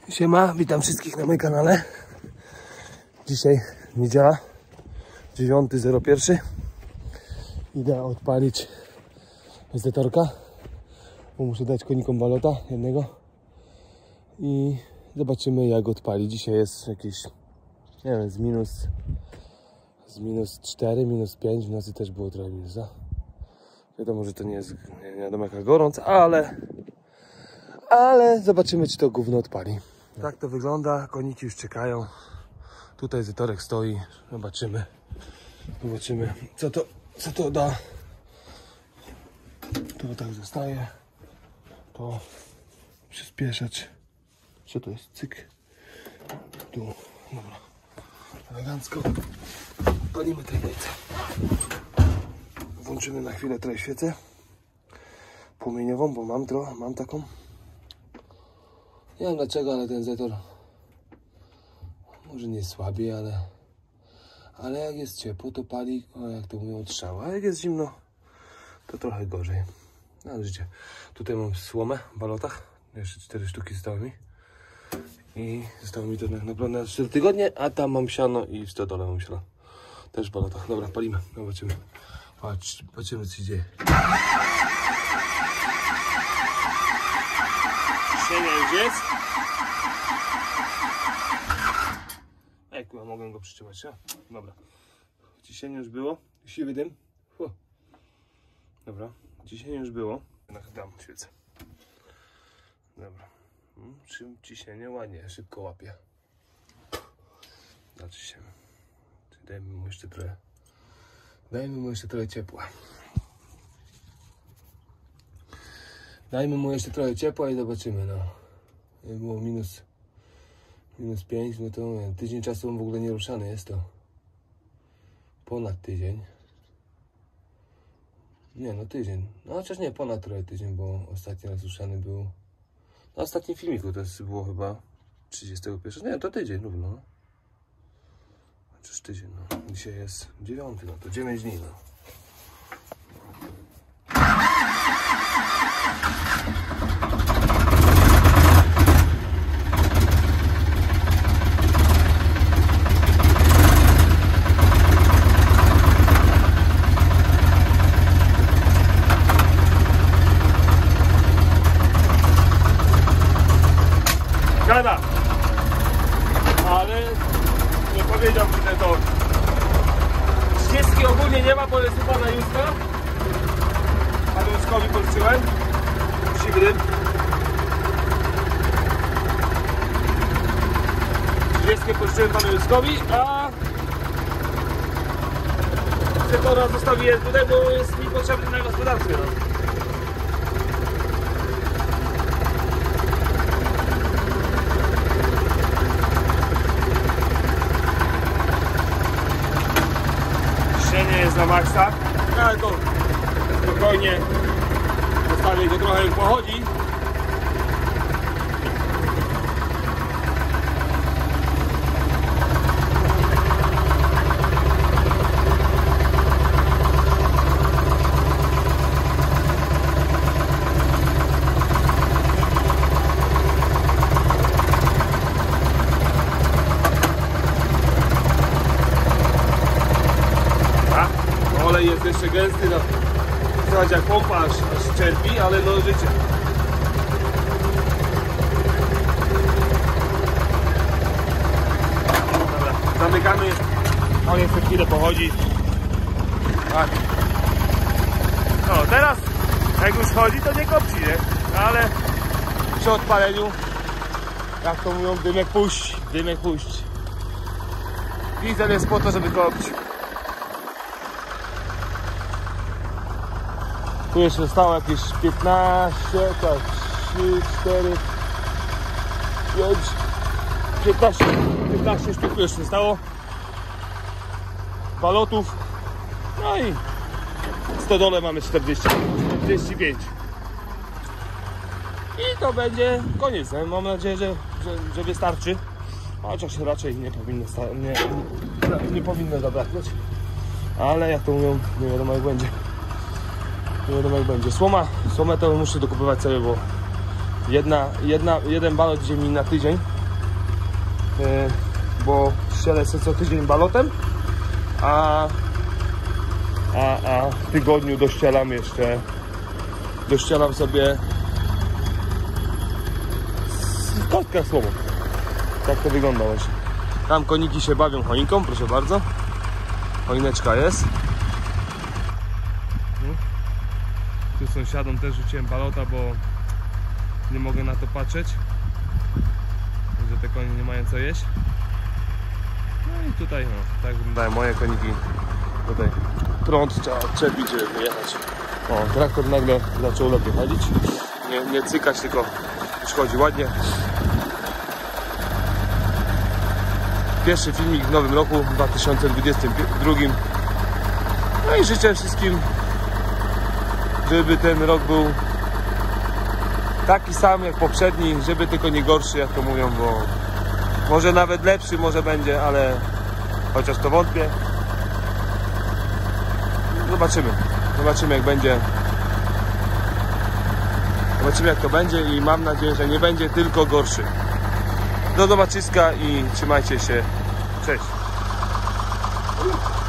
Siema, witam wszystkich na moim kanale. Dzisiaj niedziela, 9.01. Idę odpalić zetorka, bo muszę dać konikom balota jednego i zobaczymy, jak odpali. Dzisiaj jest jakieś, nie wiem, z minus 4, minus 5, w nocy też było trochę minusa. Wiadomo, że to nie jest, nie wiadomo jaka gorąc, ale zobaczymy, czy to gówno odpali. Tak to wygląda, koniki już czekają. Tutaj zetorek stoi, zobaczymy, co to da. To tak zostaje, to przyspieszać. Co to jest? Cyk. Tu, dobra, elegancko. Palimy tej jajce. Włączymy na chwilę trochę świecę płomieniową, bo mam taką. Nie wiem dlaczego, ale ten zetor może nie słabi, ale jak jest ciepło, to pali, jak to mówią, strzał. A jak jest zimno, to trochę gorzej. No życie. Tutaj mam słomę w balotach. Jeszcze 4 sztuki zostały mi. I zostało mi to naprawdę na 4 tygodnie, a tam mam siano i w stodole mam siano. Też w balotach. Dobra, palimy. Zobaczymy. Patrzymy, co się dzieje. Ciśnienie już jest. Jak mogłem go przytrzymać, ja? Dobra. Ciśnienie już było. Siwy dym. Dobra. Ciśnienie już było. Dam świecę. Dobra. Ciśnienie ładnie, szybko łapie. Znaczy się. Dajmy mu jeszcze trochę ciepła. Dajmy mu jeszcze trochę ciepła i zobaczymy, no. Jak było minus 5, no to mówię, tydzień czasu on w ogóle nie ruszany jest to. Ponad tydzień. Nie, no tydzień. No chociaż nie, ponad trochę tydzień, bo ostatni raz ruszany był na ostatnim filmiku, to było chyba 31. Nie, to tydzień równo. No. Chociaż tydzień, no. Dzisiaj jest 9, no to 9 dni, no. Gada, ale nie powiedziałbym, że to 30 ogólnie nie ma, bo jest u pana Józka. Panu Józkowi pożyczyłem. Siwy dym. 30 pożyczyłem panu Józkowi, a Zetora zostawiłem tutaj, bo jest mi potrzebny na gospodarstwie. No. Jest na maksa, ale to spokojnie zostawię go trochę, jak pochodzi. Olej jest jeszcze gęsty, no. Słuchajcie, jak pompa aż czerpi, ale no życie. Dobra, zamykamy. On jeszcze chwilę pochodzi. Tak. No teraz, jak już chodzi, to nie kopci, nie? Ale przy odpaleniu, jak to mówią, dymek puści. Diesel jest po to, żeby kopcić. Tu jeszcze zostało jakieś 15, tak, 3, 4, 5, 15 sztuk jeszcze zostało balotów. No i w stodole mamy 45. I to będzie koniec. Mam nadzieję, że wystarczy. Chociaż raczej nie powinno zabraknąć. Ale jak to mówią, nie wiadomo jak będzie. Słomę to muszę dokupywać sobie, bo jeden balot ziemi na tydzień bo ścielę sobie co tydzień balotem, a w tygodniu dościelam sobie w kotkach słomą. Tak to wygląda właśnie. Tam koniki się bawią choinką, proszę bardzo. Choineczka jest. Tu sąsiadom też rzuciłem balota, bo nie mogę na to patrzeć, że te konie nie mają co jeść. No i tutaj tak wyglądają moje koniki. Tutaj prąd trzeba odczepić, żeby wyjechać. O, traktor nagle zaczął lepiej chodzić. Nie cykać, tylko już chodzi ładnie. Pierwszy filmik w nowym roku, w 2022. No i życzę wszystkim, żeby ten rok był taki sam jak poprzedni, żeby tylko nie gorszy, jak to mówią, bo może nawet lepszy może będzie, ale chociaż to wątpię. Zobaczymy jak będzie. Zobaczymy jak to będzie i mam nadzieję, że nie będzie tylko gorszy. Do zobaczyska i trzymajcie się. Cześć.